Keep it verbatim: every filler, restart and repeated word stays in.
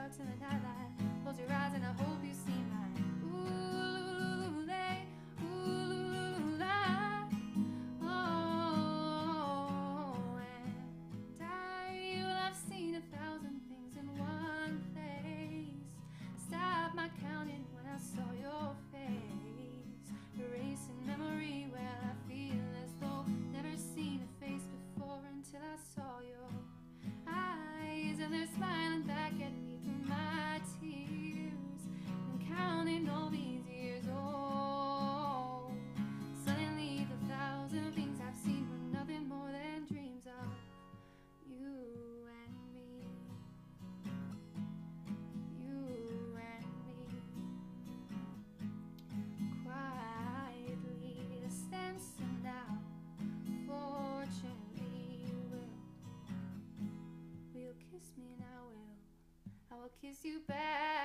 out to the nightlight. Close your eyes and I hope you see my ooh, lay, ooh, la. Oh, and I, well, I've seen a thousand things in one place. Stop my counting when I saw your face. Erasing memory, well, I feel as though never seen a face before until I saw your eyes, and they're smiling back at me through my tears. And counting all these years, oh, suddenly the thousand things I've seen were nothing more than dreams of you and me. You and me. Quietly the sense of now, fortunately you will. Will kiss me and I will, I will kiss you back.